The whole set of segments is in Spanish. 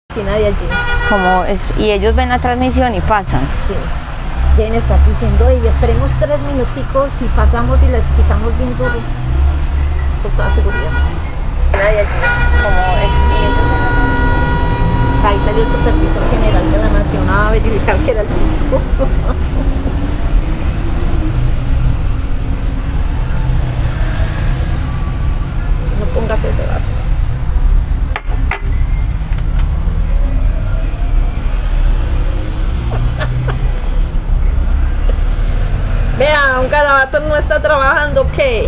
esquina de allí. Y ellos ven la transmisión y pasan. Sí. Deben estar diciendo, y esperemos 3 minuticos y pasamos y les quitamos bien duro. Con toda seguridad. De allí. Ahí salió el supervisor general de la nación a verificar que era el punto. No pongas ese vaso. Vea, un garabato no está trabajando, ¿qué?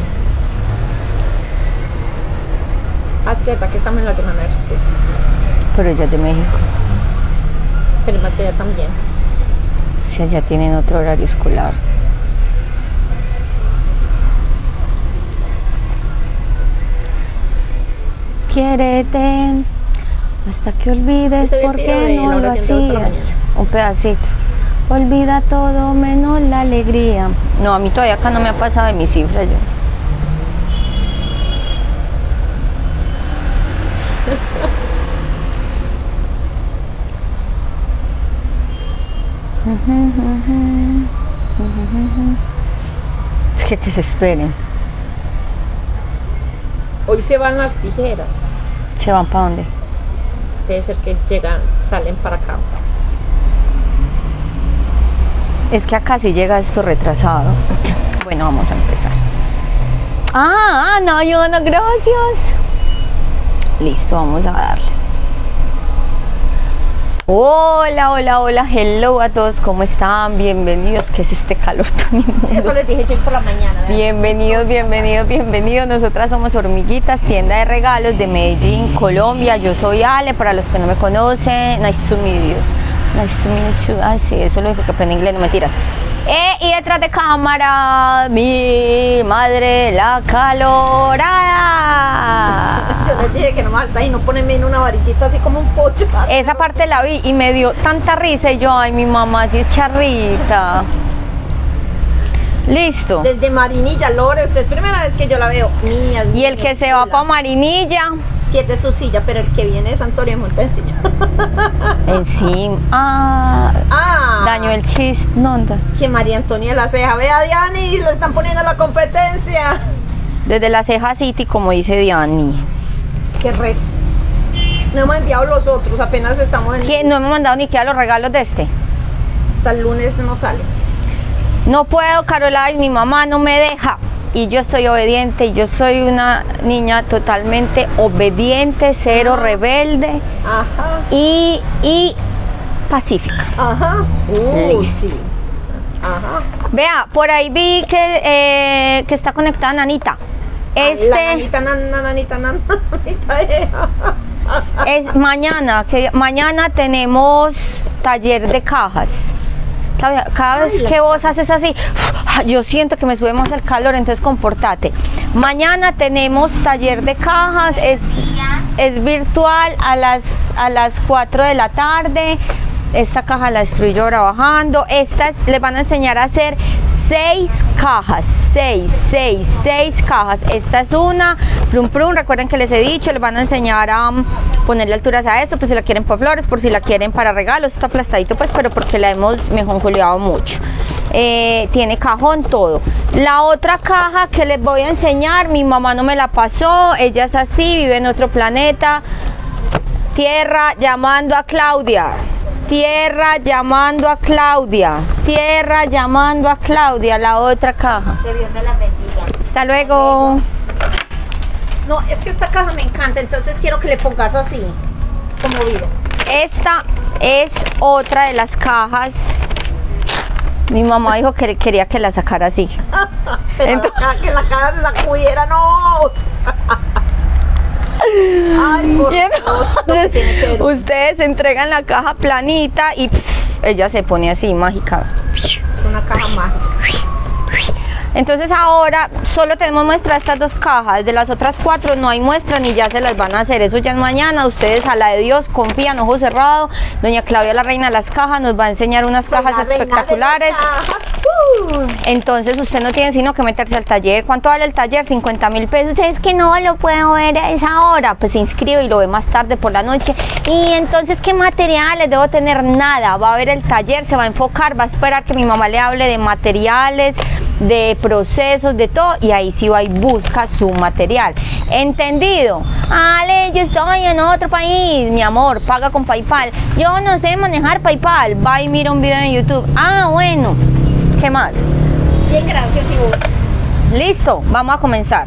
Ah, es verdad que estamos en la semana de receso. Pero ella es de México. Pero más que allá también. O sea, ya tienen otro horario escolar. Quiérete hasta que olvides por qué no lo hacías. Un pedacito. Olvida todo menos la alegría. No, a mí todavía acá no me ha pasado de mi cifra yo. Es que se esperen. Hoy se van las tijeras. ¿Se van para dónde? Debe ser que llegan, salen para acá. Es que acá sí llega esto retrasado. Bueno, vamos a empezar. No, yo no, gracias. Listo, vamos a darle. Hola, hello a todos, ¿cómo están? Bienvenidos, ¿qué es este calor tan inmundo? Eso les dije yo por la mañana. Bienvenidos. Nosotras somos Hormiguitas, tienda de regalos de Medellín, Colombia. Yo soy Ale, para los que no me conocen. Nice to meet you. Ay, sí, eso lo dijo que aprende inglés, no mentiras. Y detrás de cámara, mi madre, la calorada. Yo les dije que no me falta y no ponerme en una varillita así como un pollo. Esa parte la vi y me dio tanta risa y yo, ay, mi mamá sí es charrita. Listo. Desde Marinilla, Lore, esta es primera vez que yo la veo. Niñas. Y el que se va para Marinilla pierde su silla, pero el que viene de Santoria monta en silla. Encima. Daño el chiste. No, es que María Antonia La Ceja, vea a Diani, le están poniendo la competencia. Desde La Ceja City, como dice Diani. Qué reto. No hemos enviado los otros, apenas estamos en. ¿Qué? No hemos mandado ni siquiera los regalos de este. Hasta el lunes no sale. No puedo, Caroline, mi mamá no me deja. Y yo soy obediente, y yo soy una niña totalmente obediente, cero rebelde. Ajá. Y pacífica. Ajá. Listo. Sí. Ajá. Vea, por ahí vi que está conectada Nanita. Nanita. Es mañana tenemos taller de cajas. Cada vez que vos haces así, yo siento que me sube más el calor, entonces comportate. Mañana tenemos taller de cajas, es virtual a las 4 de la tarde. Esta caja la estoy yo trabajando. Les van a enseñar a hacer 6 cajas, 6 cajas. Esta es una, recuerden que les he dicho, les van a enseñar a ponerle alturas a esto, por si la quieren para flores, por si la quieren para regalos. Está aplastadito pues, pero porque la hemos mejonjuleado mucho. Tiene cajón, todo. La otra caja que les voy a enseñar, mi mamá no me la pasó, ella es así, vive en otro planeta. Tierra llamando a Claudia. Tierra llamando a Claudia, la otra caja. Que Dios me la bendiga. Hasta luego. No, es que esta caja me encanta, entonces quiero que le pongas así, como vivo. Esta es otra de las cajas. Mi mamá dijo que quería que la sacara así. Entonces, que la caja se sacudiera, no. Ay, por Dios, ustedes entregan la caja planita y ella se pone así, mágica. Es una caja mágica. Entonces ahora solo tenemos muestra de estas 2 cajas, de las otras 4 no hay muestra ni ya se las van a hacer, eso ya es mañana, ustedes a la de Dios confían, ojo cerrado, doña Claudia, la reina de las cajas, nos va a enseñar unas cajas espectaculares. Entonces usted no tiene sino que meterse al taller. ¿Cuánto vale el taller? 50.000 pesos. Es que no lo puedo ver a esa hora. Pues se inscribe y lo ve más tarde por la noche. Y entonces, ¿qué materiales? Debo tener nada. Va a ver el taller, se va a enfocar, va a esperar que mi mamá le hable de materiales, de procesos, de todo, y ahí sí va y busca su material. ¿Entendido? Ale, yo estoy en otro país, mi amor, paga con PayPal. Yo no sé manejar PayPal. Va y mira un video en YouTube. Ah, bueno. ¿Qué más? Bien, gracias, y vos. Listo, vamos a comenzar.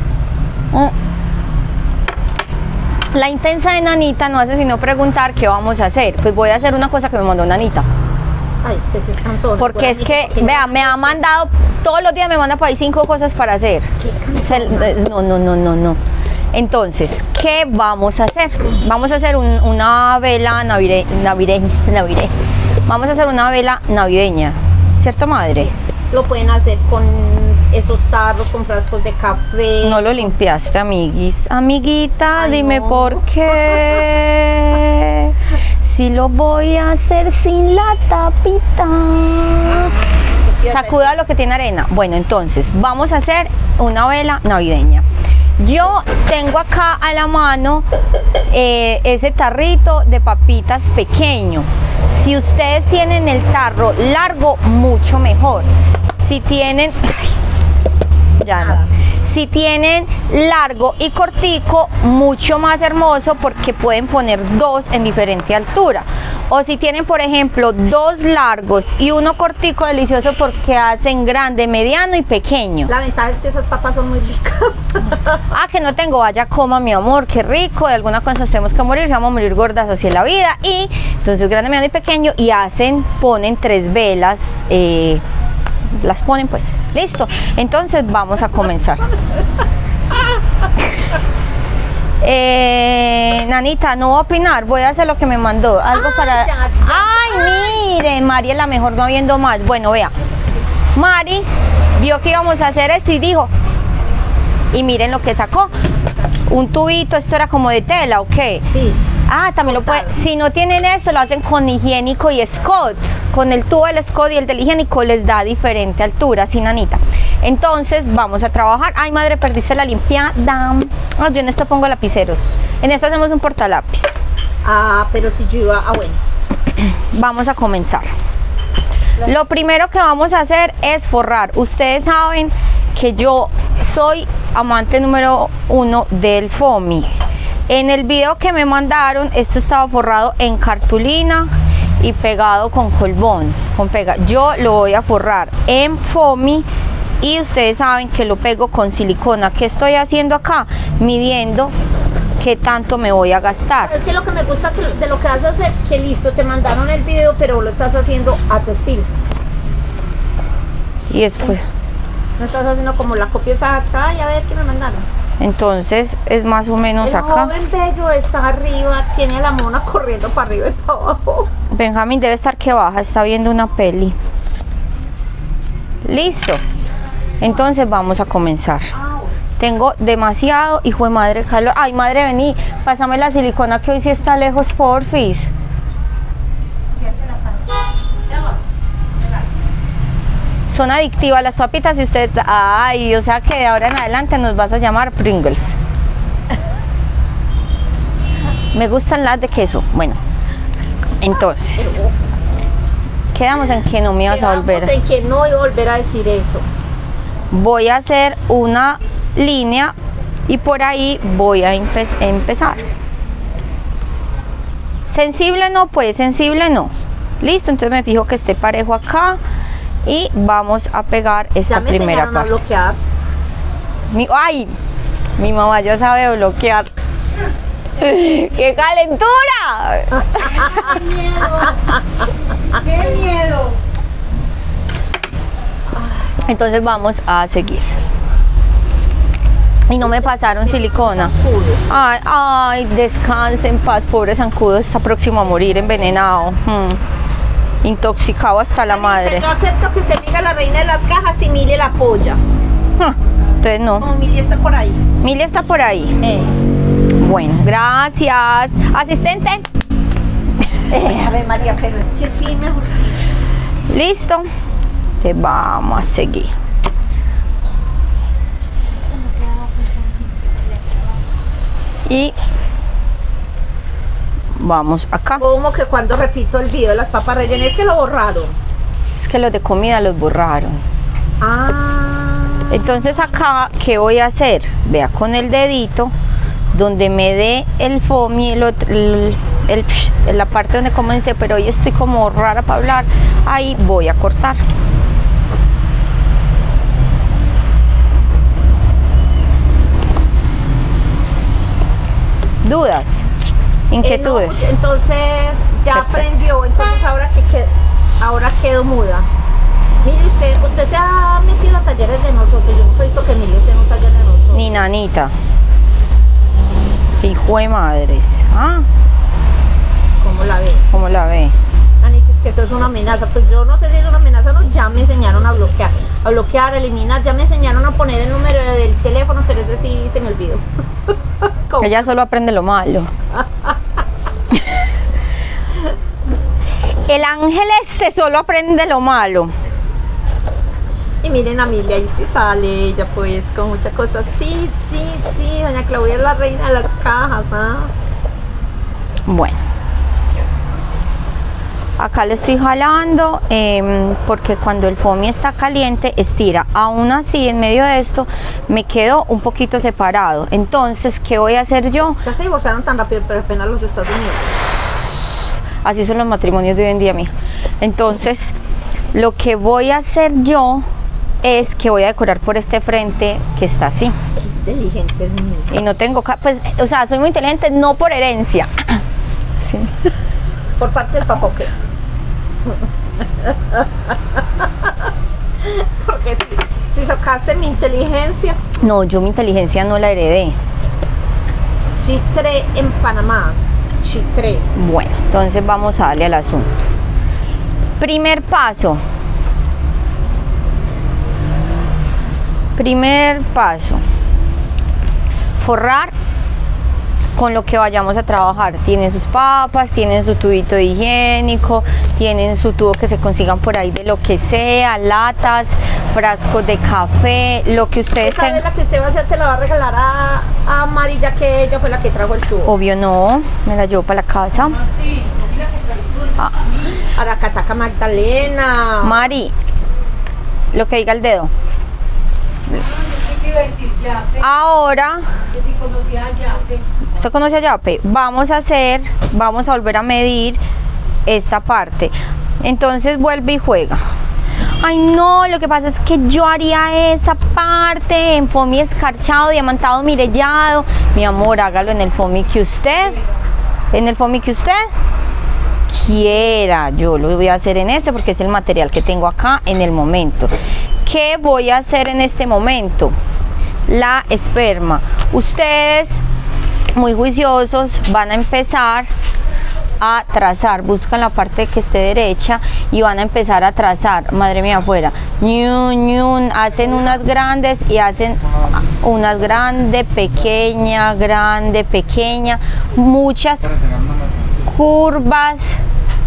La intensa de Nanita no hace sino preguntar qué vamos a hacer. Pues voy a hacer una cosa que me mandó Nanita. Ay, es que se es cansón. Porque es que, vea, me ha mandado, todos los días me manda por ahí 5 cosas para hacer. No. Entonces, ¿qué vamos a hacer? Vamos a hacer una vela navideña. Vamos a hacer una vela navideña. ¿Cierto, madre? Sí. Lo pueden hacer con esos tarros, con frascos de café. No lo limpiaste, amiguis. Amiguita, ay, dime no. ¿Por qué? Si lo voy a hacer sin la tapita. Sacuda lo que tiene arena. Bueno, entonces, vamos a hacer una vela navideña. Yo tengo acá a la mano ese tarrito de papitas pequeño. Si ustedes tienen el tarro largo, mucho mejor. Si tienen... ya no. Si tienen largo y cortico, mucho más hermoso porque pueden poner 2 en diferente altura. O si tienen, por ejemplo, 2 largos y 1 cortico, delicioso porque hacen grande, mediano y pequeño. La ventaja es que esas papas son muy ricas. Ah, que no tengo, vaya coma, mi amor, qué rico. De alguna cosa nos tenemos que morir, si vamos a morir gordas así en la vida. Y entonces grande, mediano y pequeño, y ponen 3 velas, las ponen pues, listo. Entonces vamos a comenzar. Nanita, no voy a opinar, voy a hacer lo que me mandó. Algo para... Ya. Ay, mire, Mari es la mejor, no habiendo más. Bueno, vea, Mari vio que íbamos a hacer esto y dijo, y miren lo que sacó, un tubito. Esto era como de tela, ¿ok? Sí. Ah, también lo pueden, si no tienen eso, lo hacen con higiénico y Scott. Con el tubo del Scott y el del higiénico les da diferente altura, ¿sí, Nanita? Entonces vamos a trabajar. Ay, madre, perdiste la limpiada. Ah, yo en esto pongo lapiceros. En esto hacemos un portalápiz. Ah, pero si yo iba... Ah, bueno. Vamos a comenzar. Lo primero que vamos a hacer es forrar. Ustedes saben que yo soy amante número 1 del foamy. En el video que me mandaron, esto estaba forrado en cartulina y pegado con colbón, yo lo voy a forrar en foamy y ustedes saben que lo pego con silicona. ¿Qué estoy haciendo acá? Midiendo qué tanto me voy a gastar. Es que lo que me gusta de lo que vas a hacer, que listo, te mandaron el video, pero lo estás haciendo a tu estilo. Y después... Sí. No estás haciendo como la copia exacta, y a ver qué me mandaron. Entonces es más o menos el acá. El joven bello está arriba, tiene a la mona corriendo para arriba y para abajo. Benjamín debe estar que baja, está viendo una peli. Listo. Entonces vamos a comenzar. Tengo demasiado, hijo de madre, calor. Ay, madre, vení, pásame la silicona que hoy sí está lejos, porfis. Son adictivas las papitas y ustedes... Ay, o sea que de ahora en adelante nos vas a llamar Pringles. Me gustan las de queso. Bueno, entonces quedamos en que no me ibas a volver. Quedamos en que no iba a volver a decir eso. Voy a hacer una línea y por ahí voy a empezar. Sensible no, pues sensible no. Listo, entonces me fijo que esté parejo acá. Y vamos a pegar esta primera parte. A bloquear. ¡Ay! Mi mamá ya sabe bloquear. ¡Qué calentura! ¡Qué miedo! ¡Qué miedo! Entonces vamos a seguir. Y no me pasaron silicona. Ay, descanse en paz, pobre zancudo, está próximo a morir envenenado. intoxicado hasta la madre. Yo acepto que usted diga la reina de las cajas y Mili la apoya. Entonces no. No, Mili está por ahí. Mili está por ahí. Bueno, gracias. Asistente. A ver, María, pero es que sí, mejor. Listo. Te vamos a seguir. Y vamos acá. Como que cuando repito el video de las papas rellenas, es que lo borraron. Es que los de comida los borraron. Entonces acá, ¿qué voy a hacer? Vea con el dedito, donde me dé el foamy, la parte donde comencé, pero hoy estoy como rara para hablar, ahí voy a cortar. ¿Dudas? ¿Inquietudes? No, entonces ya Perfecto. aprendió, entonces ahora quedo muda. Mire, usted se ha metido a talleres de nosotros. Yo no he visto que Mili esté en un taller de nosotros. Ni nanita. Hijo de madres. ¿Cómo la ve? ¿Cómo la ve? Anita, es que eso es una amenaza. Pues yo no sé si es una amenaza o no. Ya me enseñaron a bloquear, a eliminar. Ya me enseñaron a poner el número del teléfono, pero ese sí se me olvidó. ¿Cómo? Ella solo aprende lo malo. El ángel este solo aprende lo malo. Y miren a Mili, ahí sí sale ella pues con muchas cosas. Sí, doña Claudia es la reina de las cajas. Bueno, acá le estoy jalando porque cuando el foamy está caliente estira. Aún así, en medio de esto me quedo un poquito separado. Entonces, ¿qué voy a hacer yo? Ya se divorciaron tan rápido, pero apenas los Estados Unidos. Así son los matrimonios de hoy en día, mija. Entonces, lo que voy a hacer yo es que voy a decorar por este frente que está así. Qué inteligente es mi. Y no tengo, pues, o sea, soy muy inteligente, no por herencia. Sí. Por parte del papá, ¿qué? Porque si socaste mi inteligencia. No, yo mi inteligencia no la heredé. Chitré en Panamá. Chitré. Bueno, entonces vamos a darle al asunto. Primer paso. Forrar con lo que vayamos a trabajar. Tienen sus papas, tienen su tubito higiénico, tienen su tubo que se consigan por ahí de lo que sea, latas, frascos de café, lo que ustedes ¿Esa vez la que usted va a hacer se la va a regalar a Mari, ya que ella fue la que trajo el tubo? Obvio no, me la llevo para la casa. Aracataca Magdalena. Mari, lo que diga el dedo. Ahora, ¿usted conoce a Yape? Vamos a volver a medir esta parte. Entonces vuelve y juega. Ay no, lo que pasa es que yo haría esa parte en foamy escarchado, diamantado, mirellado. Mi amor, hágalo en el foamy que usted quiera. Yo lo voy a hacer en este porque es el material que tengo acá en el momento. ¿Qué voy a hacer en este momento? La esperma. Ustedes, muy juiciosos, van a empezar a trazar. Buscan la parte que esté derecha y van a empezar a trazar. Madre mía, afuera. Hacen unas grandes y hacen unas grande, pequeña, muchas curvas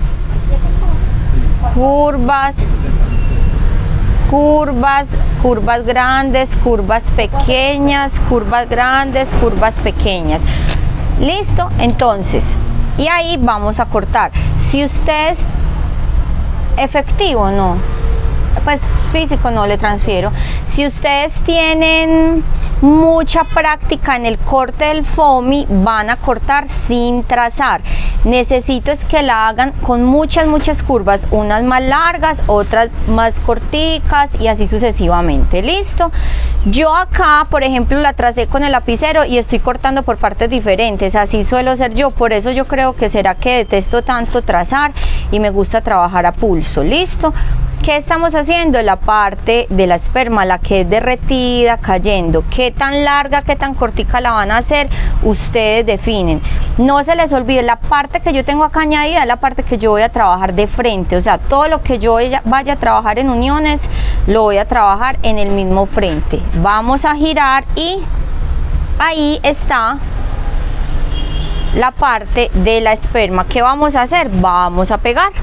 grandes, curvas pequeñas, curvas grandes, curvas pequeñas. Listo, entonces, y ahí vamos a cortar. Si usted es efectivo, no, pues físico no le transfiero. Si ustedes tienen mucha práctica en el corte del foamy, van a cortar sin trazar. Necesito es que la hagan con muchas curvas, unas más largas, otras más corticas y así sucesivamente. Listo. Yo acá, por ejemplo, la tracé con el lapicero y estoy cortando por partes diferentes. Así suelo ser yo, por eso yo creo que será que detesto tanto trazar y me gusta trabajar a pulso. Listo. ¿Qué estamos haciendo? La parte de la esperma, la que es derretida, cayendo. ¿Qué tan larga, qué tan cortica la van a hacer? Ustedes definen. No se les olvide, la parte que yo tengo acá añadida es la parte que yo voy a trabajar de frente. O sea, todo lo que yo vaya a trabajar en uniones, lo voy a trabajar en el mismo frente. Vamos a girar y ahí está la parte de la esperma. ¿Qué vamos a hacer? Vamos a pegar.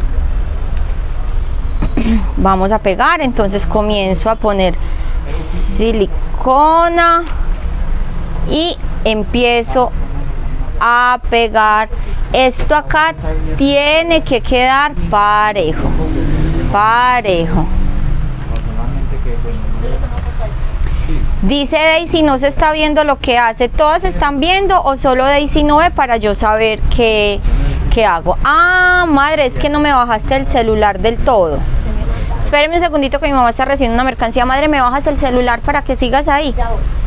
Vamos a pegar, entonces comienzo a poner silicona y empiezo a pegar. Esto acá tiene que quedar parejo, parejo. Dice Daisy, no se está viendo lo que hace. ¿Todos están viendo o solo Daisy no ve para yo saber qué hago? Ah, madre, es que no me bajaste el celular del todo. Espéreme un segundito que mi mamá está recibiendo una mercancía. Madre, ¿me bajas el celular para que sigas ahí?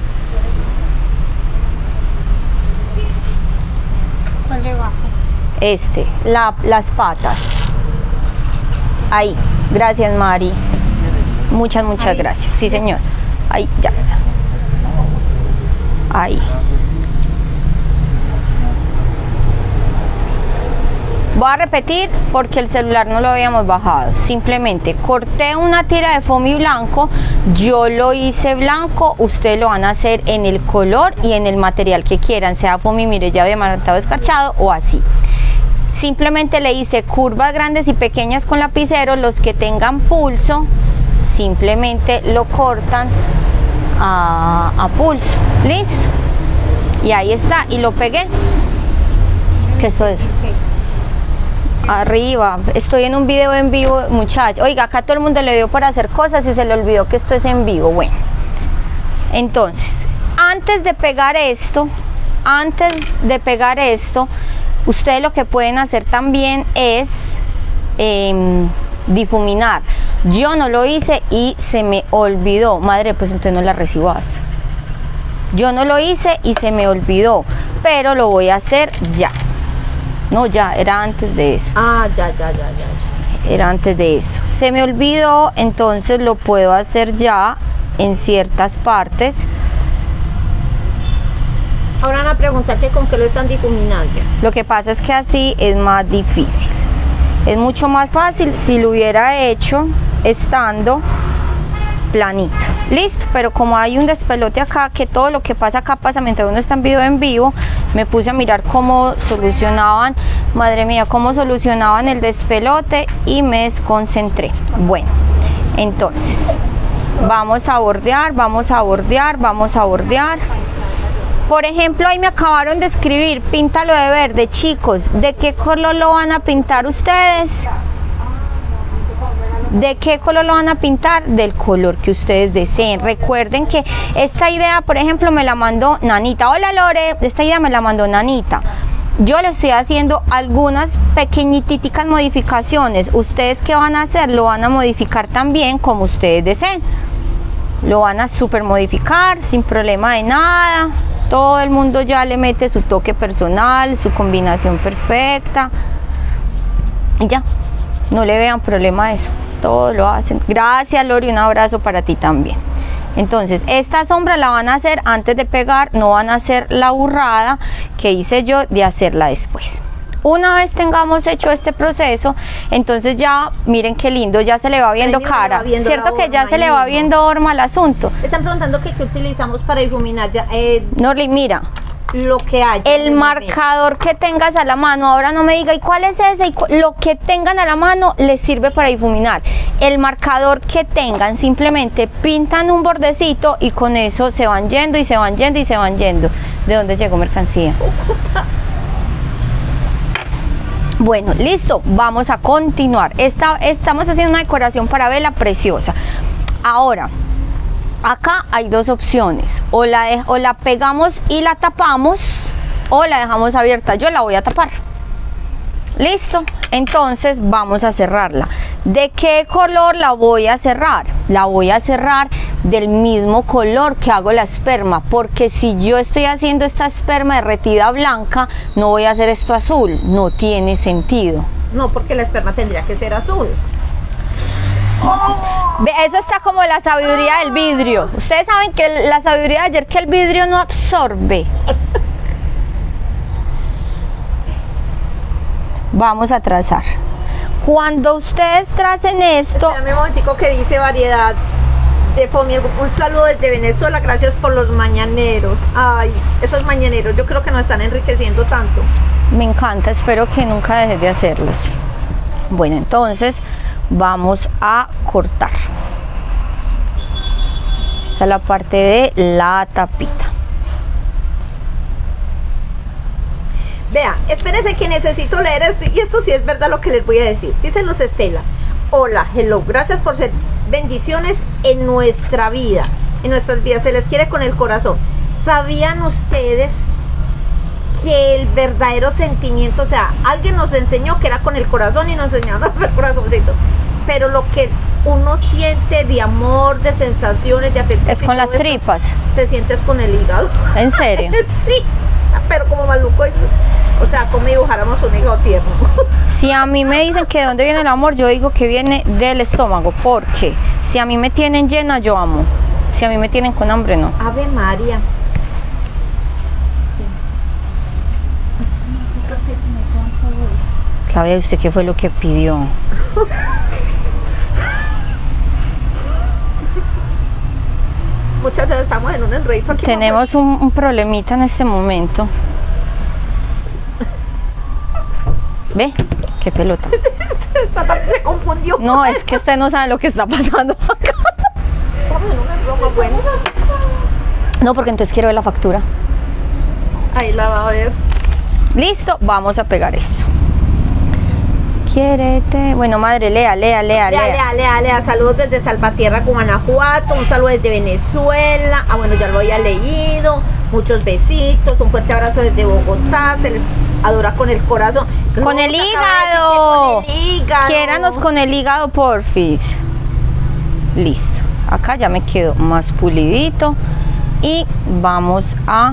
¿Cuál le bajo? Las patas. Ahí. Gracias, Mari. Muchas Ahí. gracias. Sí, señor. Ahí, ya. Ahí. Voy a repetir porque el celular no lo habíamos bajado. Simplemente corté una tira de foamy blanco, yo lo hice blanco, ustedes lo van a hacer en el color y en el material que quieran, sea foamy mirella, diamantado escarchado o así. Simplemente le hice curvas grandes y pequeñas con lapicero. Los que tengan pulso simplemente lo cortan a pulso. Listo. Y ahí está, y lo pegué. ¿Qué es todo eso? Arriba, estoy en un video en vivo, muchachos. Oiga, acá todo el mundo le dio por hacer cosas y se le olvidó que esto es en vivo. Bueno, entonces, antes de pegar esto, ustedes lo que pueden hacer también es difuminar. Yo no lo hice y se me olvidó. Madre, pues entonces no la recibas. Yo no lo hice y se me olvidó, pero lo voy a hacer ya. No, ya, era antes de eso. Ah, ya. Era antes de eso. Se me olvidó, entonces lo puedo hacer ya en ciertas partes. Ahora van a preguntar que con qué lo están difuminando. Lo que pasa es que así es más difícil. Es mucho más fácil si lo hubiera hecho estando planito. Listo, pero como hay un despelote acá, que todo lo que pasa acá pasa mientras uno está en video en vivo, me puse a mirar cómo solucionaban, madre mía, cómo solucionaban el despelote y me desconcentré. Bueno, entonces vamos a bordear. Por ejemplo, ahí me acabaron de escribir, píntalo de verde. Chicos, ¿de qué color lo van a pintar ustedes? ¿De qué color lo van a pintar? Del color que ustedes deseen. Recuerden que esta idea, por ejemplo, me la mandó Nanita. Hola Lore, esta idea me la mandó Nanita. Yo le estoy haciendo algunas pequeñiticas modificaciones. ¿Ustedes qué van a hacer? Lo van a modificar también como ustedes deseen. Lo van a super modificar sin problema de nada. Todo el mundo ya le mete su toque personal, su combinación perfecta. Y ya, no le vean problema a eso. Todo lo hacen. Gracias Lori, un abrazo para ti también. Entonces esta sombra la van a hacer antes de pegar, no van a hacer la burrada que hice yo de hacerla después. Una vez tengamos hecho este proceso, entonces ya miren qué lindo, ya se le va viendo cara, cierto que ya se le va viendo horma al asunto. Están preguntando que qué utilizamos para difuminar ya. Norli, mira, lo que hay. El marcador que tengas a la mano, ahora no me diga, ¿y cuál es ese? Lo que tengan a la mano les sirve para difuminar. El marcador que tengan, simplemente pintan un bordecito y con eso se van yendo y se van yendo y se van yendo. ¿De dónde llegó mercancía? Bueno, listo, vamos a continuar. Estamos haciendo una decoración para vela preciosa. Ahora, acá hay dos opciones, o la pegamos y la tapamos, o la dejamos abierta. Yo la voy a tapar. Listo, entonces vamos a cerrarla. ¿De qué color la voy a cerrar? La voy a cerrar del mismo color que hago la esperma, porque si yo estoy haciendo esta esperma derretida blanca, no voy a hacer esto azul, no tiene sentido. No, porque la esperma tendría que ser azul. Ve, eso está como la sabiduría del vidrio. Ustedes saben que la sabiduría de ayer, que el vidrio no absorbe. Vamos a trazar. Cuando ustedes tracen esto, Espérame un momentico que dice variedad de Fomi. Un saludo desde Venezuela, gracias por los mañaneros. Ay, esos mañaneros yo creo que nos están enriqueciendo tanto. me encanta, espero que nunca dejes de hacerlos. Bueno, entonces vamos a cortar. Esta es la parte de la tapita. Vea, espérense que necesito leer esto, y esto sí es verdad lo que les voy a decir. Dice Luz Estela: hola, hello, gracias por ser bendiciones en nuestra vida, en nuestras vidas, se les quiere con el corazón. ¿Sabían ustedes que el verdadero sentimiento, o sea, alguien nos enseñó que era con el corazón y nos enseñaron a hacer corazoncito, pero lo que uno siente de amor, de sensaciones, de afecto, Es con las tripas. se siente es con el hígado? ¿En serio? Sí, pero como maluco, o sea, como dibujáramos un hígado tierno. Si a mí me dicen que de dónde viene el amor, yo digo que viene del estómago, porque si a mí me tienen llena, yo amo. Si a mí me tienen con hambre, no. Ave María. Claudia, ¿usted qué fue lo que pidió? Muchas veces estamos en un enredito aquí. Tenemos un problemita en este momento. ¿Ve? ¿Qué pelota? Se confundió. No, es que usted no sabe lo que está pasando acá. Estamos en una broma buena. No, porque entonces quiero ver la factura. Ahí la va a ver. Listo, vamos a pegar esto. Quiérete. Bueno, madre, lea. Lea. Saludos desde Salvatierra, Guanajuato. Un saludo desde Venezuela. Ah, bueno, ya lo había leído. Muchos besitos. Un fuerte abrazo desde Bogotá. Se les adora con el corazón. Con el Nos acaba de hígado. decir que con el hígado. Quiéranos con el hígado, porfis. Listo. Acá ya me quedó más pulidito. Y vamos a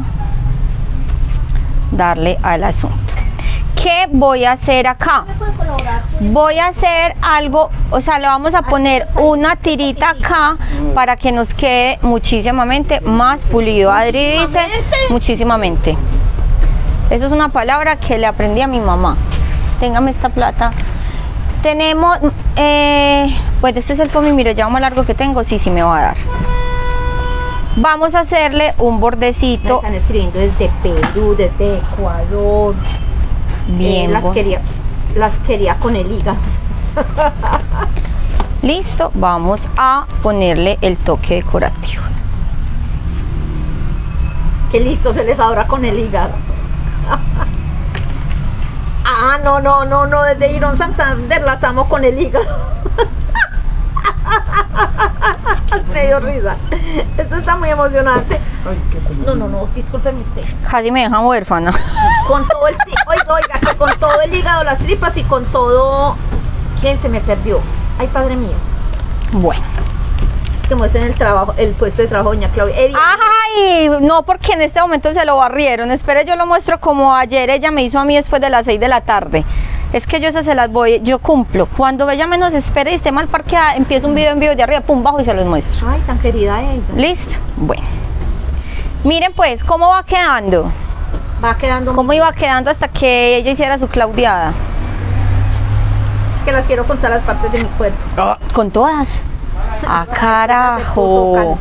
darle al asunto. ¿Qué voy a hacer acá? Voy a hacer algo, o sea, le vamos a poner una tirita acá para que nos quede muchísimamente más pulido. Adri dice muchísimamente. Eso es una palabra que le aprendí a mi mamá. Téngame esta plata. Tenemos, pues este es el foamy, mire, ya más largo que tengo, sí me va a dar. Vamos a hacerle un bordecito. Me están escribiendo desde Perú, desde Ecuador. Bien. Las quería con el hígado. Listo, vamos a ponerle el toque decorativo. Es que listo, se les adora con el hígado. Ah, no, desde Irón Santander las amo con el hígado. Me dio risa. Esto está muy emocionante. No, discúlpeme usted. Casi me dejan huérfana. Con todo el oiga, que con todo el hígado, las tripas y con todo. ¿Quién se me perdió? Ay, padre mío. Bueno. Que muestren el puesto de trabajo, doña Claudia. Ay, no, porque en este momento se lo barrieron. Espere, yo lo muestro como ayer ella me hizo a mí después de las 6 de la tarde. Es que yo esas se las voy, yo cumplo. Cuando ella menos espere y esté mal parqueada, empiezo un video en vivo de arriba, pum, bajo y se los muestro. Ay, tan querida ella. Listo. Bueno. Miren pues, ¿cómo va quedando? Va quedando. ¿Cómo iba quedando hasta que ella hiciera su claudiada? Es que las quiero contar las partes de mi cuerpo. ¿Con todas? ¡Ah, carajo!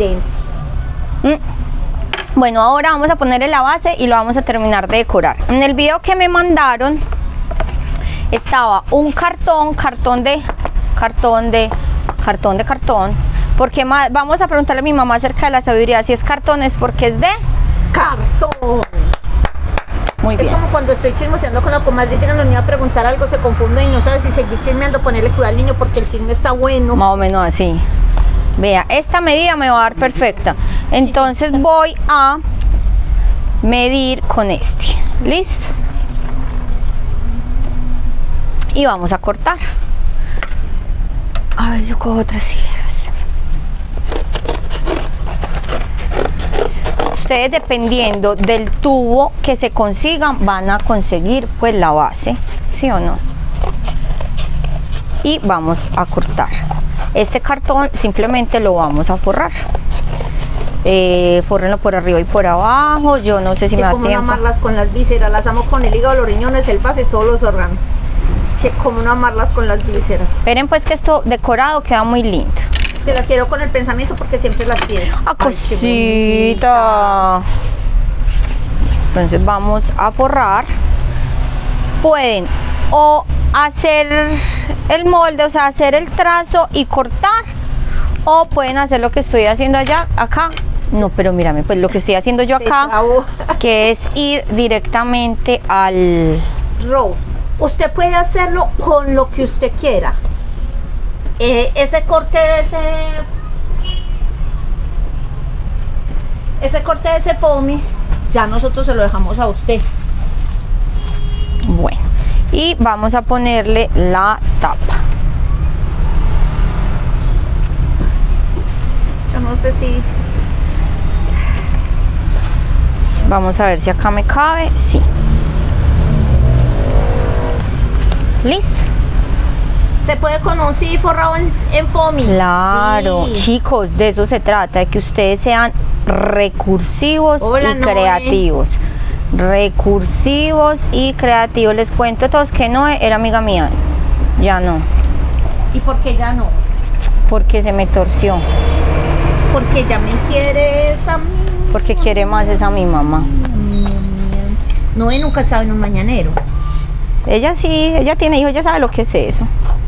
Bueno, ahora vamos a ponerle la base y lo vamos a terminar de decorar. En el video que me mandaron estaba un cartón, porque vamos a preguntarle a mi mamá acerca de la sabiduría. Si es cartón es porque es de cartón. Muy bien. Es como cuando estoy chismoseando con la comadre y llegan los niños a preguntar algo, se confunde y no sabe si seguir chismeando, ponerle cuidado al niño porque el chisme está bueno. Más o menos así. Vea, esta medida me va a dar perfecta. Entonces voy a medir con este. Listo. Y vamos a cortar. A ver, yo cojo otras tijeras. Ustedes, dependiendo del tubo que se consigan, van a conseguir pues la base, ¿sí o no? Y vamos a cortar. Este cartón simplemente lo vamos a forrar. Fórrenlo por arriba y por abajo. Yo no sé si me da como tiempo. No amarlas con las vísceras, las amo con el hígado, los riñones, el vaso y todos los órganos. Que como no amarlas con las vísceras. Esperen pues que esto decorado queda muy lindo. Es que las quiero con el pensamiento porque siempre las pienso. ¡Ah, cosita! Entonces vamos a forrar. Pueden o hacer el molde, o sea, hacer el trazo y cortar, o pueden hacer lo que estoy haciendo acá. No, pero mírame, pues lo que estoy haciendo yo acá, que es ir directamente al... Rose, usted puede hacerlo con lo que usted quiera. Ese corte de ese pomi, ya nosotros se lo dejamos a usted. Bueno, y vamos a ponerle la tapa. Yo no sé si... Vamos a ver si acá me cabe. Sí. Listo. ¿Se puede con un CD forrado en foamy? Claro, sí. Chicos, de eso se trata, de que ustedes sean recursivos y creativos. Recursivos y creativos. Les cuento a todos que Noé era amiga mía. Ya no. ¿Y por qué ya no? Porque se me torció. Porque ya me quiere esa mí. Porque quiere más esa mi mamá. Noé nunca estaba en un mañanero. Ella sí, ella tiene hijos, ella sabe lo que es eso.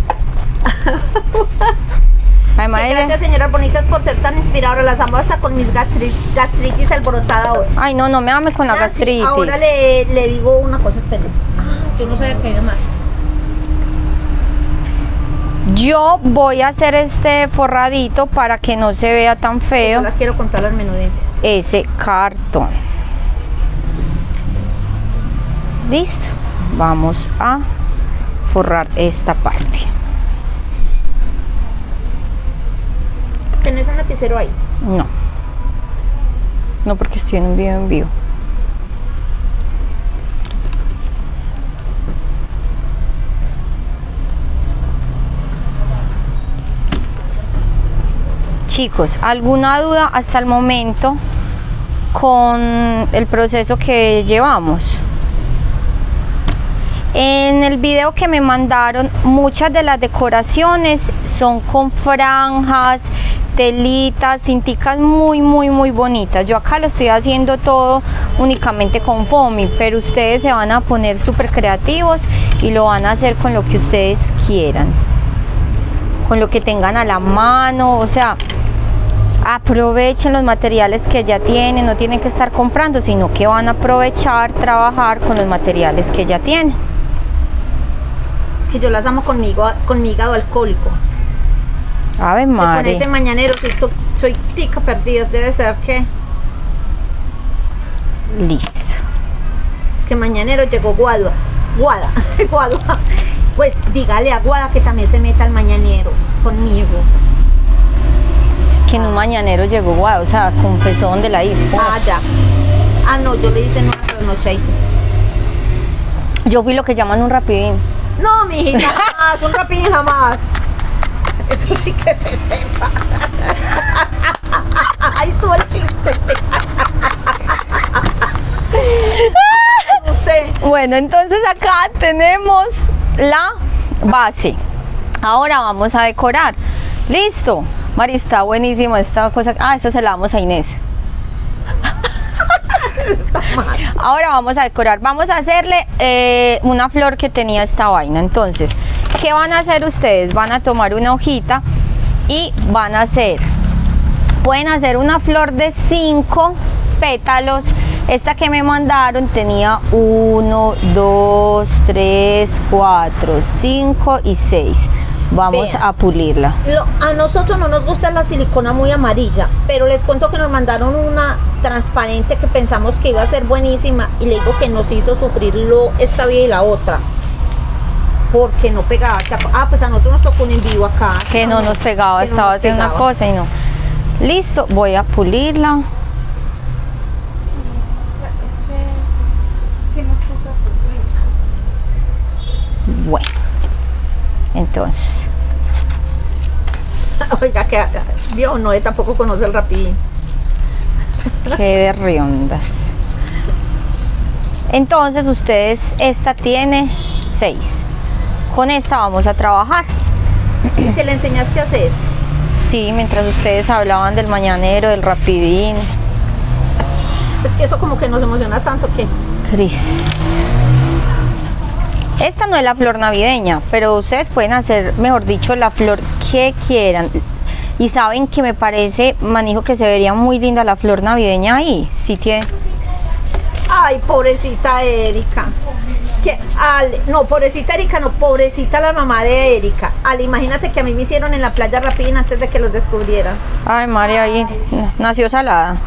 Además, gracias señoras bonitas por ser tan inspiradoras. Las amo hasta con mis gastritis alborotada hoy. Ay, no me ame con la gastritis. Ahora le digo una cosa, espera. Yo no sabía que había más. Yo voy a hacer este forradito para que no se vea tan feo. Yo las quiero contar las menudencias. Ese cartón. Listo. Vamos a forrar esta parte. ¿Tenés un lapicero ahí? No, porque estoy en un video en vivo. Chicos, ¿alguna duda hasta el momento con el proceso que llevamos? En el video que me mandaron, muchas de las decoraciones son con franjas, telitas, cinticas muy bonitas. Yo acá lo estoy haciendo todo únicamente con foamy, pero ustedes se van a poner súper creativos y lo van a hacer con lo que ustedes quieran, con lo que tengan a la mano. O sea, aprovechen los materiales que ya tienen, no tienen que estar comprando, sino que van a aprovechar, trabajar con los materiales que ya tienen. Es que yo las amo con mi hígado alcohólico. Ave madre. Con ese mañanero soy tica perdida, debe ser que... Listo. Es que mañanero llegó Guada. Pues dígale a Guada que también se meta al mañanero conmigo. Es que en un mañanero llegó Guada, o sea, confesó donde la hizo. Ah, ya. Ah, no, yo le hice no trasnochadito. Yo fui lo que llaman un rapidín. No, mijita, jamás, un rapidín jamás. Eso sí que se sepa. Ahí estuvo el chiste. Bueno, entonces acá tenemos la base. Ahora vamos a decorar. Listo. Mari, está buenísima esta cosa. Ah, esta se la damos a Inés. Ahora vamos a decorar. Vamos a hacerle una flor que tenía esta vaina. Entonces, ¿qué van a hacer ustedes? Van a tomar una hojita y van a hacer, pueden hacer una flor de 5 pétalos. Esta que me mandaron tenía 1, 2, 3, 4, 5 y 6. Vamos a pulirla. A nosotros no nos gusta la silicona muy amarilla, pero les cuento que nos mandaron una transparente que pensamos que iba a ser buenísima y le digo que nos hizo sufrirlo esta vida y la otra, porque no pegaba. Ah, pues a nosotros nos tocó un en vivo acá. Que no nos pegaba, estaba haciendo una cosa y no. Listo, voy a pulirla. Bueno, entonces Oiga, que vio, no, tampoco conoce el rapidín. Qué de riondas. Entonces ustedes, esta tiene 6. Con esta vamos a trabajar. ¿Y se le enseñaste a hacer? Sí, mientras ustedes hablaban del mañanero, del rapidín. Es que eso como que nos emociona tanto que... Cris. Esta no es la flor navideña, pero ustedes pueden hacer, mejor dicho, la flor que quieran. Y saben que me parece, manijo, que se vería muy linda la flor navideña ahí. Sí tiene... Ay, pobrecita Erika. Es que, no, pobrecita Erika, no, pobrecita la mamá de Erika. Imagínate que a mí me hicieron en la playa rapidín antes de que los descubrieran. Ay, María, ahí nació salada.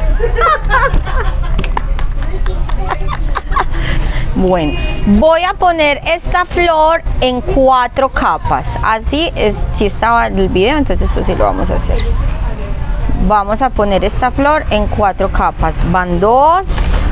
Bueno, voy a poner esta flor en 4 capas. Así es, si estaba el video, entonces esto sí lo vamos a hacer. Vamos a poner esta flor en 4 capas. Van 2.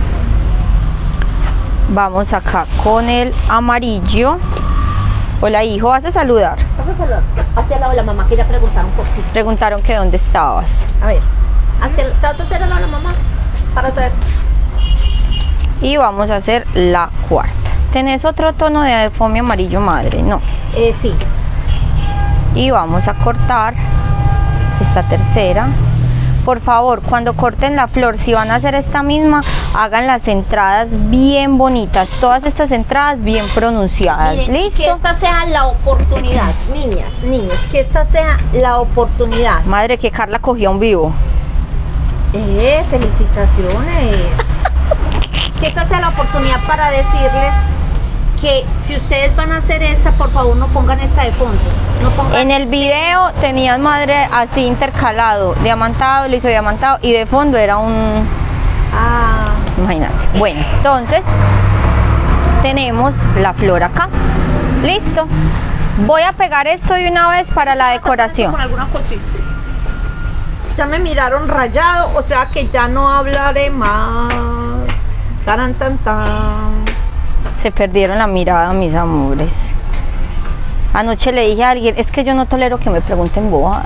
Vamos acá con el amarillo. Hola, hijo, ¿vas a saludar? Vas a saludar. Hacia el lado de la mamá, que ya preguntaron por ti. Preguntaron que dónde estabas. A ver, ¿te vas a hacer al lado de la mamá? Para saber. Y vamos a hacer la cuarta. ¿Tenés otro tono de foamy amarillo, madre? No. Sí. Y vamos a cortar esta tercera. Por favor, cuando corten la flor, si van a hacer esta misma, hagan las entradas bien bonitas. Todas estas entradas bien pronunciadas. Miren, ¿listo? que esta sea la oportunidad, niñas, niños, que esta sea la oportunidad. Madre, que Carla cogió un vivo. Felicitaciones. Que esta sea la oportunidad para decirles que si ustedes van a hacer esta, por favor no pongan esta de fondo. No pongan en el video tenían, madre, así intercalado, diamantado, liso diamantado, y de fondo era un... Imagínate. Bueno, entonces tenemos la flor acá. Listo. Voy a pegar esto de una vez para la decoración. Con alguna cosita. Ya me miraron rayado, o sea que ya no hablaré más. Taran, tan, tan. Se perdieron la mirada, mis amores. Anoche le dije a alguien, es que yo no tolero que me pregunten boba.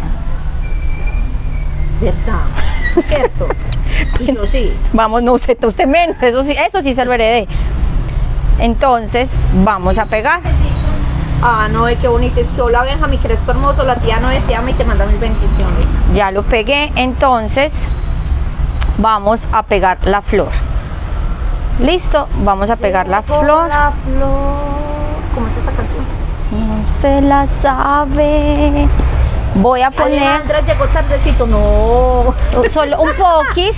¿Verdad? ¿Cierto? Y yo sí. Vamos, no, usted menos, eso sí se lo heredé. Entonces, vamos a pegar. No, qué bonito. Es que hola Benjamín Crespo hermoso, la tía Noé te ama y te manda mil bendiciones. Ya lo pegué, entonces vamos a pegar la flor. Listo, vamos a pegar la flor. ¿Cómo es esa canción? No se la sabe. Voy a poner... Alejandra llegó tardecito, no. Solo un poquis.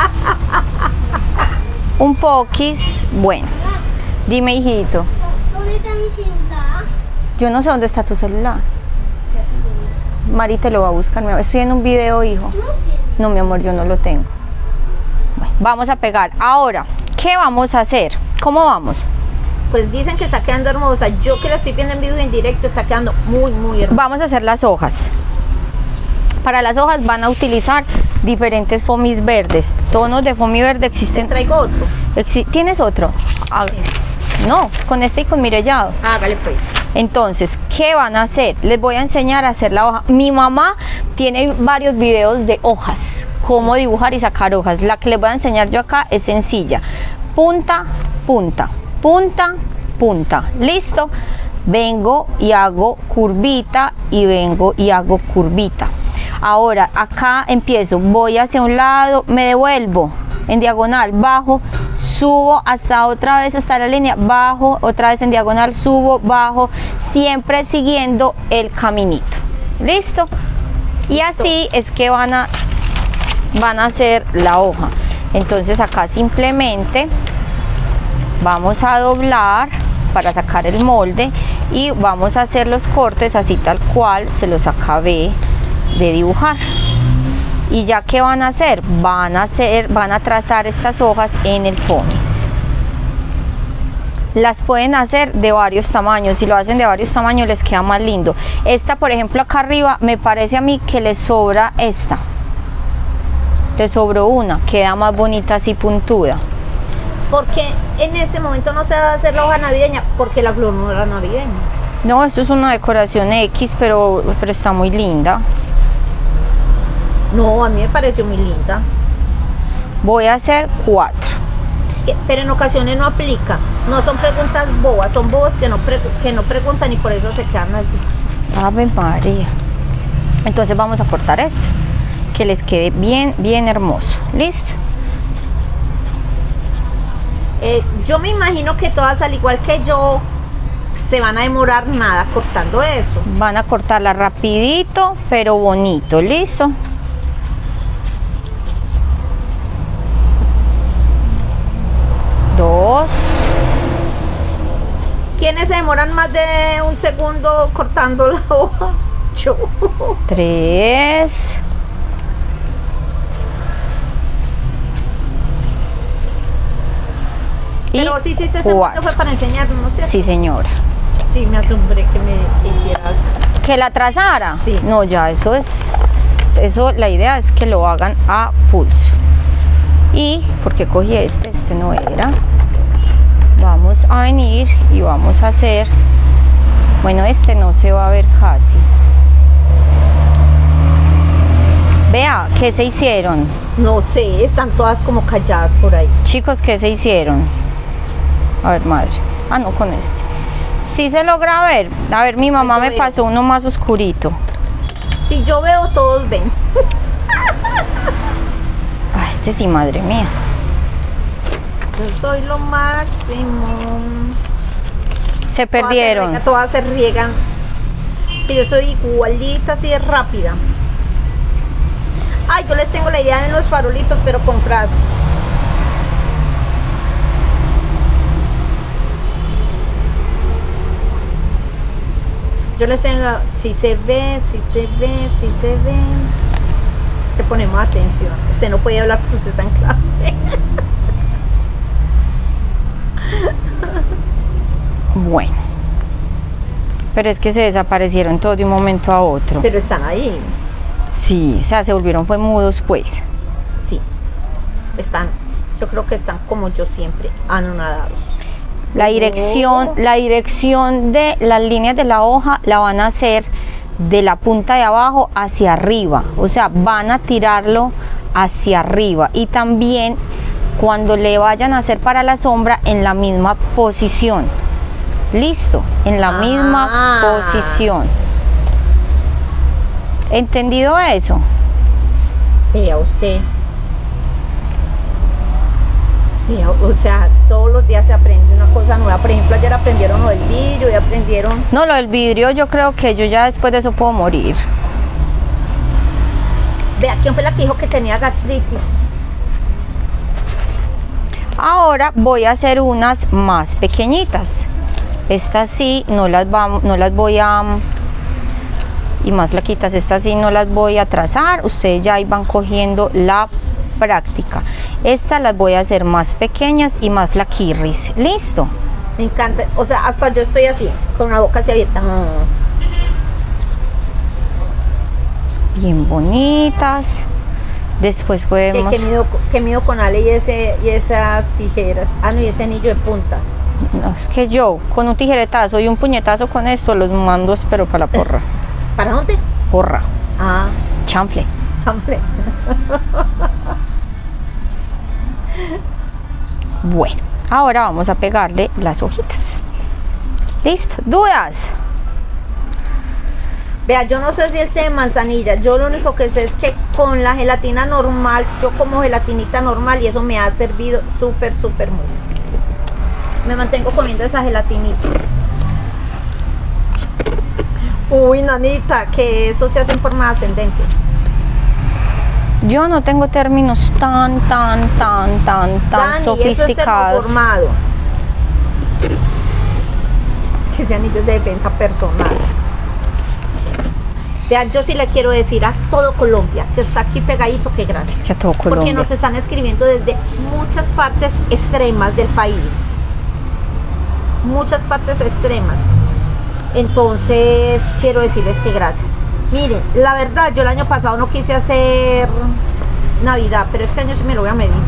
Un poquis. Bueno, dime, hijito. ¿Dónde está mi celular? Yo no sé dónde está tu celular. Mari te lo va a buscar. Estoy en un video, hijo. No, mi amor, yo no lo tengo. Bueno, vamos a pegar. Ahora, ¿qué vamos a hacer? ¿Cómo vamos? Pues dicen que está quedando hermosa. Yo que la estoy viendo en vivo y en directo, está quedando muy, muy hermosa. Vamos a hacer las hojas. Para las hojas van a utilizar diferentes foamies verdes. Tonos de foamy verde existen. ¿Te traigo otro? ¿Tienes otro? Sí. No, con este y con mirellado. Hágale pues. Entonces, ¿qué van a hacer? Les voy a enseñar a hacer la hoja. Mi mamá tiene varios videos de hojas, cómo dibujar y sacar hojas. La que les voy a enseñar yo acá es sencilla. Punta, punta, punta, punta. ¿Listo? Vengo y hago curvita y vengo y hago curvita. Ahora, acá empiezo, voy hacia un lado, me devuelvo en diagonal, bajo, subo hasta otra vez hasta la línea, bajo, otra vez en diagonal, subo, bajo, siempre siguiendo el caminito. ¿Listo? Y así es que van a hacer la hoja. Entonces acá simplemente vamos a doblar para sacar el molde y vamos a hacer los cortes así tal cual se los acabé de dibujar. Y ya que van a hacer, van a trazar estas hojas en el foamy. Las pueden hacer de varios tamaños. Si lo hacen de varios tamaños les queda más lindo. Esta, por ejemplo, acá arriba me parece a mí que le sobra esta. Le sobró una, queda más bonita así puntuda. Porque en ese momento no se va a hacer la hoja navideña, porque la flor no era navideña. No, esto es una decoración X, pero está muy linda. No, a mí me pareció muy linda. Voy a hacer 4. Pero en ocasiones no aplica. No son preguntas bobas, son bobos que no preguntan y por eso se quedan así. Ave María. Entonces vamos a cortar esto, que les quede bien, bien hermoso. ¿Listo? Yo me imagino que todas, al igual que yo, se van a demorar nada cortando eso. Van a cortarla rapidito, pero bonito. ¿Listo? Dos. ¿Quiénes se demoran más de un segundo cortando la hoja? Yo. 3. Pero sí, ese segundo fue para enseñarnos, ¿no? ¿Cierto? Sí, señora. Sí, me asombré que hicieras. ¿Que la trazara? Sí. No, ya, eso, la idea es que lo hagan a pulso. Y, porque cogí este no era. Vamos a venir y vamos a hacer, bueno, este no se va a ver casi. Vea, ¿qué se hicieron? No sé, están todas como calladas por ahí. Chicos, ¿qué se hicieron? A ver, madre. Ah, no, con este. Sí se logra ver. A ver, mi mamá me pasó uno más oscurito. Si yo veo, todos ven. Ah, este sí, madre mía. Yo soy lo máximo. Se perdieron. Todas se riegan. Es que yo soy igualita, así de rápida. Ay, yo les tengo la idea en los farolitos, pero con frasco. Yo les tengo, si se ve. Es que ponemos atención. Usted no puede hablar porque usted está en clase. Bueno. Pero es que se desaparecieron todos de un momento a otro. Pero están ahí. Sí, o sea, se volvieron fue mudos, pues. Sí. Están, yo creo que están como yo siempre, anonadados. La dirección de las líneas de la hoja la van a hacer de la punta de abajo hacia arriba, o sea, van a tirarlo hacia arriba, y también cuando le vayan a hacer para la sombra en la misma posición. Listo, en la misma posición. ¿Entendido eso? Vea usted. O sea, todos los días se aprende una cosa nueva. Por ejemplo, ayer aprendieron lo del vidrio y aprendieron... No, lo del vidrio yo creo que yo ya después de eso puedo morir. Vea, ¿quién fue la que dijo que tenía gastritis? Ahora voy a hacer unas más pequeñitas. Estas sí no las voy a... Y más flaquitas, estas sí no las voy a trazar. Ustedes ya ahí van cogiendo la práctica. Estas las voy a hacer más pequeñas y más flaquirris. ¿Listo? Me encanta, o sea, hasta yo estoy así, con la boca así abierta. Bien bonitas. Después podemos... ¿Qué mido con Ale y esas tijeras? Ah, no, y ese anillo de puntas. No, es que yo con un tijeretazo y un puñetazo con esto los mando, pero para la porra. ¿Para dónde? Porra. Ah. Chanfle. Chanfle. Bueno, ahora vamos a pegarle las hojitas. ¿Listo? ¿Dudas? Vea, yo no sé si el té de manzanilla. Yo lo único que sé es que con la gelatina normal, yo como gelatinita normal y eso me ha servido súper mucho. Me mantengo comiendo esa gelatinita. Uy, nanita, que eso se hace en forma ascendente. Yo no tengo términos tan Dani, sofisticados. Eso es termoformado. Es que ese anillo es de defensa personal. Vean, yo sí le quiero decir a todo Colombia que está aquí pegadito que gracias. Es que a todo Colombia. Porque nos están escribiendo desde muchas partes extremas del país. Muchas partes extremas. Entonces, quiero decirles que gracias. Miren, la verdad, yo el año pasado no quise hacer Navidad, pero este año sí me lo voy a medir.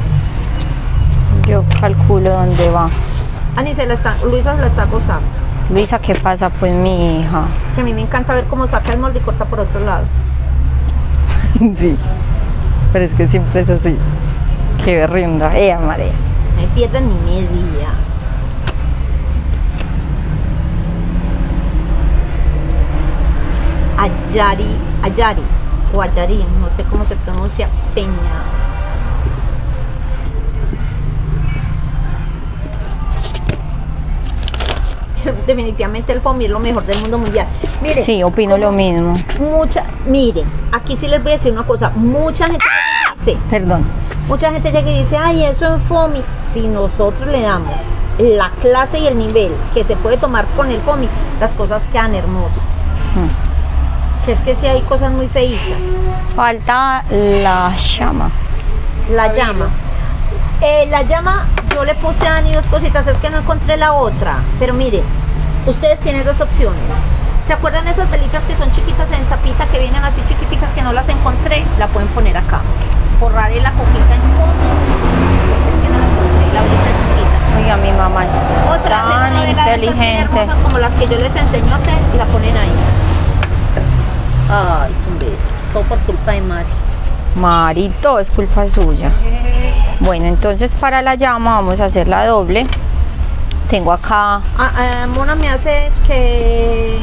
Yo calculo dónde va. Ani, Luisa se la está gozando. Luisa, ¿qué pasa pues mi hija? Es que a mí me encanta ver cómo saca el molde y corta por otro lado. Sí, pero es que siempre es así. Qué berrinda, María. No me pierdan ni media. Ayari o Ayari, no sé cómo se pronuncia, Peña. Definitivamente el FOMI es lo mejor del mundo mundial. Miren, Sí, opino lo mismo. Miren, aquí sí les voy a decir una cosa, mucha gente dice, Perdón. mucha gente ya que dice, ay, eso en FOMI, si nosotros le damos la clase y el nivel que se puede tomar con el FOMI, las cosas quedan hermosas. Que es que sí hay cosas muy feitas. Falta la llama. La llama. La llama, yo le puse a Dani dos cositas, es que no encontré la otra. Pero miren, ustedes tienen dos opciones. ¿Se acuerdan de esas velitas que son chiquitas en tapita, que vienen así chiquiticas que no las encontré? La pueden poner acá. Forraré la coquita en fondo. Es que no la encontré, la velita chiquita. Oiga, mi mamá es Otra, tan una vela de estas bien inteligente. hermosas como las que yo les enseño a hacer y la ponen ahí. Ay, un beso. Todo por culpa de Mari. Marito, es culpa suya. Bueno, entonces para la llama vamos a hacer la doble. Tengo acá Mona me hace es que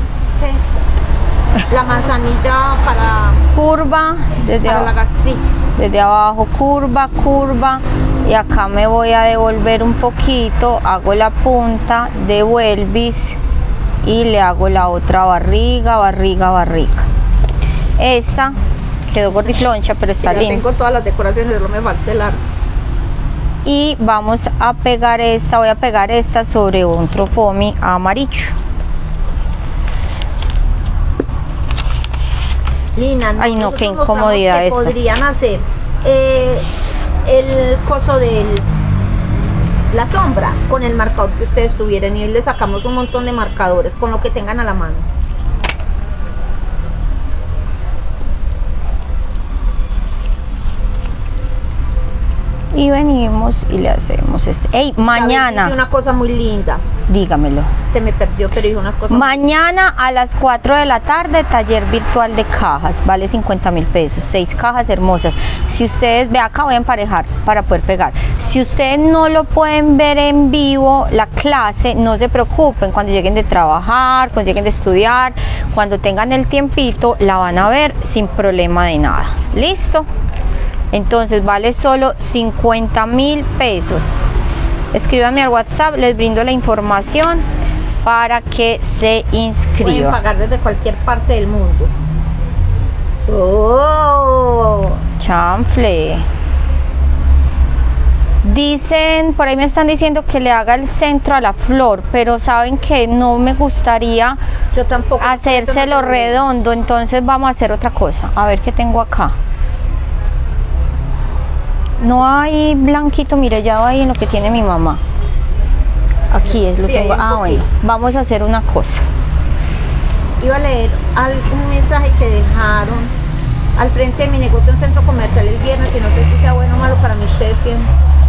la manzanilla curva para la gastritis. desde abajo, curva, y acá me voy a devolver un poquito, hago la punta de Welvis y le hago la otra barriga. Esta quedó gordifloncha, pero está Ya linda. tengo todas las decoraciones, solo me falta el arte. Y vamos a pegar esta, voy a pegar esta sobre otro foamy amarillo. Lina, Ay, no, qué nosotros incomodidad mostramos que esta. podrían hacer el coso de la sombra con el marcador que ustedes tuvieran y le sacamos un montón de marcadores con lo que tengan a la mano. Y venimos y le hacemos este. ¡Ey! Mañana, Hice una cosa muy linda, dígamelo. se me perdió, pero hice unas cosas. Mañana a las 4 de la tarde, taller virtual de cajas, vale 50.000 pesos, 6 cajas hermosas. Si ustedes, ve acá, voy a emparejar para poder pegar. Si ustedes no lo pueden ver en vivo, la clase, no se preocupen, cuando lleguen de trabajar, cuando lleguen de estudiar, cuando tengan el tiempito, la van a ver sin problema de nada. ¿Listo? Entonces vale solo 50.000 pesos. Escríbanme al WhatsApp, les brindo la información para que se Pueden inscriban. pagar desde cualquier parte del mundo. Oh, Chanfle. Dicen, por ahí me están diciendo que le haga el centro a la flor, pero saben que no me gustaría yo tampoco. hacérselo redondo, entonces vamos a hacer otra cosa. A ver qué tengo acá. No hay blanquito, mire, ya va ahí en lo que tiene mi mamá. Aquí es lo Sí, tengo. hay un Ah, bueno, poquito. vamos a hacer una cosa. Iba a leer un mensaje que dejaron al frente de mi negocio en un centro comercial el viernes y no sé si sea bueno o malo para mí, ustedes piensan.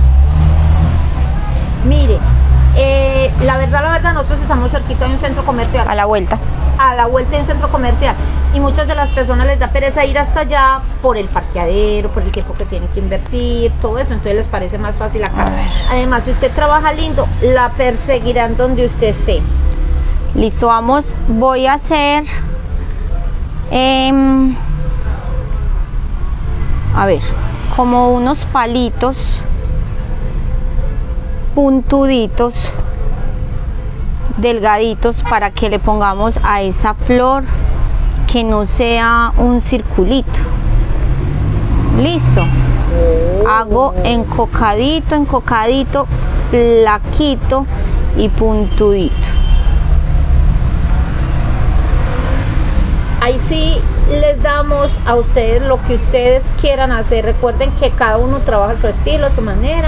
Mire, la verdad, nosotros estamos cerquita de un centro comercial, A la vuelta. a la vuelta de un centro comercial, y muchas de las personas les da pereza ir hasta allá por el parqueadero, por el tiempo que tienen que invertir, todo eso, entonces les parece más fácil acá. A ver. Además, si usted trabaja lindo, la perseguirán donde usted esté. Listo, vamos. Voy a hacer. A ver, como unos palitos puntuditos, delgaditos, para que le pongamos a esa flor que no sea un circulito. Listo. Hago encocadito, flaquito y puntudito. Ahí sí les damos a ustedes lo que ustedes quieran hacer. Recuerden que cada uno trabaja a su estilo, a su manera,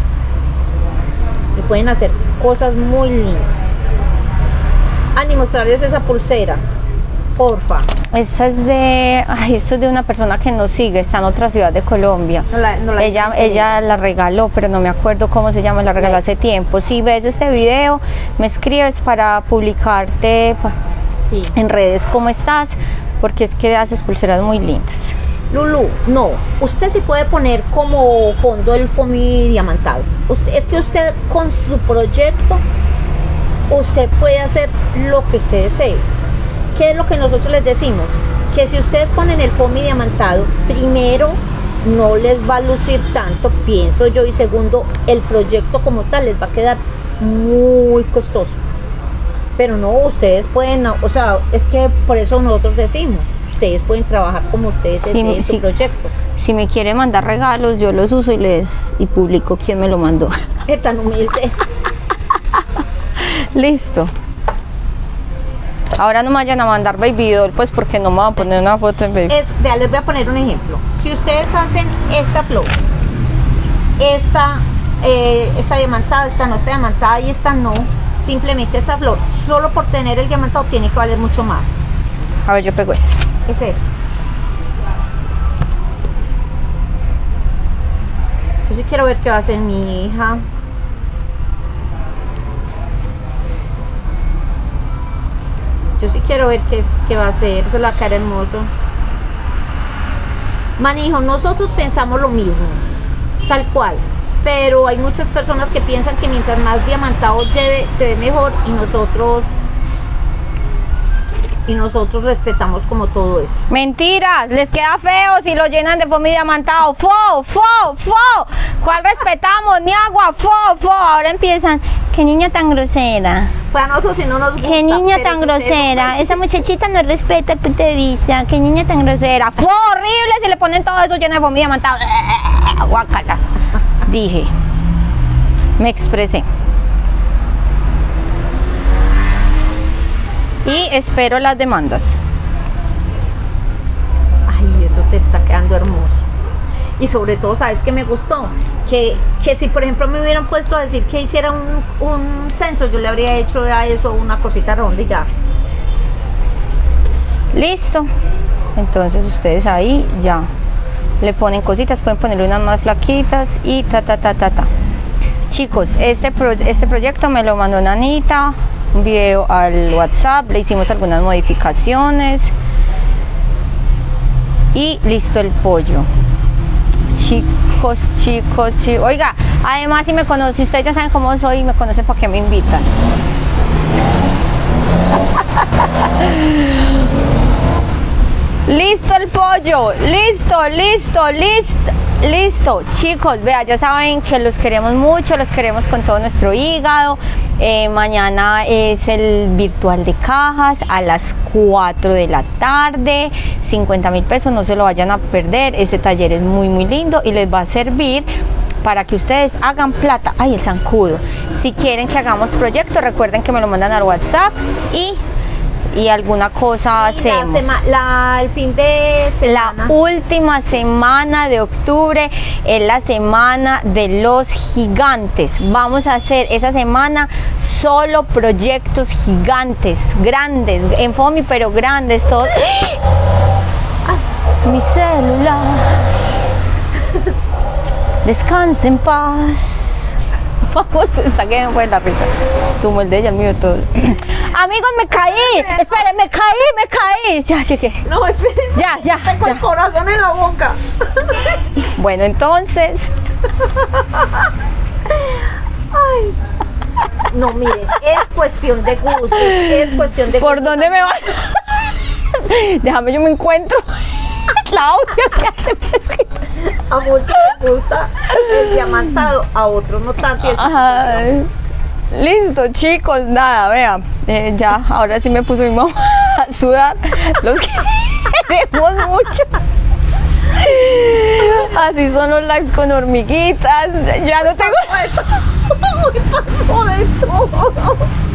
y pueden hacer cosas muy lindas. Y mostrarles esa pulsera porfa. Esta es esto es de una persona que nos sigue, está en otra ciudad de Colombia. Ella la regaló, pero no me acuerdo cómo se llama, la regaló hace tiempo. Si ves este video, me escribes para publicarte Sí. en redes cómo estás, porque es que haces pulseras muy lindas. Lulu, no, usted sí puede poner como fondo el foamy diamantado. Es que usted con su proyecto, usted puede hacer lo que usted desee. ¿Qué es lo que nosotros les decimos? Que si ustedes ponen el foamy diamantado, primero, no les va a lucir tanto, pienso yo, y segundo, el proyecto como tal les va a quedar muy costoso. Pero no, ustedes pueden, o sea, es que por eso nosotros decimos, ustedes pueden trabajar como ustedes deseen su proyecto. Si me quiere mandar regalos, yo los uso y publico quién me lo mandó. Es tan humilde. Listo. Ahora no me vayan a mandar baby doll, pues porque no me van a poner una foto en baby. Vea, les voy a poner un ejemplo. Si ustedes hacen esta flor, esta diamantada, esta no está diamantada y esta no, simplemente esta flor, solo por tener el diamantado tiene que valer mucho más. A ver, yo pego eso. Es eso. Yo sí quiero ver qué va a hacer mi hija. Yo sí quiero ver qué va a hacer. Eso la cara hermoso. Manijo, nosotros pensamos lo mismo, tal cual. Pero hay muchas personas que piensan que mientras más diamantado lleve, se ve mejor, y nosotros respetamos como todo eso. Mentiras, les queda feo si lo llenan de foamy diamantado. ¡Fo! ¿Cuál respetamos? Ni agua, ¡fo! Ahora empiezan, qué niña tan grosera. Pues a nosotros si no nos gusta. Qué niña tan grosera. Esa muchachita no respeta el punto de vista. Qué niña tan grosera. ¡Fo! Horrible si le ponen todo eso lleno de foamy diamantado. Guácala. Dije, me expresé. Y espero las demandas. Ay, eso te está quedando hermoso. Y sobre todo, ¿sabes qué me gustó? Que si por ejemplo me hubieran puesto a decir que hiciera un centro, yo le habría hecho a eso una cosita ronda y ya. Listo. Entonces ustedes ahí ya le ponen cositas, pueden ponerle unas más flaquitas y Chicos, este proyecto me lo mandó Nanita, un video al WhatsApp, le hicimos algunas modificaciones y listo el pollo. Chicos, oiga, además si me conocen, ustedes ya saben cómo soy y me conocen para qué me invitan. Listo el pollo, listo, chicos, vea, ya saben que los queremos mucho, los queremos con todo nuestro hígado. Mañana es el virtual de cajas a las 4 de la tarde, 50.000 pesos, no se lo vayan a perder. Este taller es muy lindo y les va a servir para que ustedes hagan plata. Ay, el zancudo. Si quieren que hagamos proyectos, recuerden que me lo mandan al WhatsApp y alguna cosa hacemos. El fin de semana. La última semana de octubre es la semana de los gigantes. Vamos a hacer esa semana solo proyectos gigantes, grandes, en foamy, pero grandes, todos. Mi celular. Descansa en paz. Vamos, está que me fue la risa. Tumo el de ella, el mío, todos. Amigos, me caí. Esperen, me caí. Ya llegué. No, esperen. Ya. Tengo el corazón en la boca. Bueno, entonces. Ay. No, miren, es cuestión de gustos. ¿Por dónde me vas? Déjame, yo me encuentro. Claudia, a muchos les gusta el diamantado, a otros no tanto. Listo, chicos, nada, vean, ya, ahora sí me puso mi mamá a sudar. Los queremos mucho. Así son los lives con hormiguitas. Ya no tengo. Pasó de todo.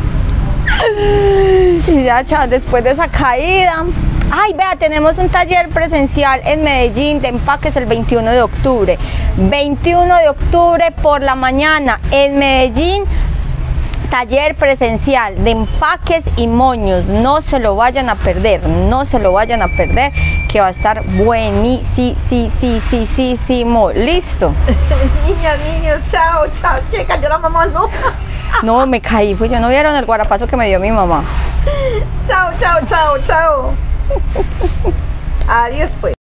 Y ya, chao, después de esa caída. Ay, vea, tenemos un taller presencial en Medellín de empaques el 21 de octubre. 21 de octubre por la mañana en Medellín. Taller presencial de empaques y moños, no se lo vayan a perder, que va a estar buenísimo. Listo. Niñas, niños, chao, chao. Es que cayó la mamá, no. No, me caí, fue yo. ¿No vieron el guarapazo que me dio mi mamá? Chao, chao, chao, chao. Adiós, pues.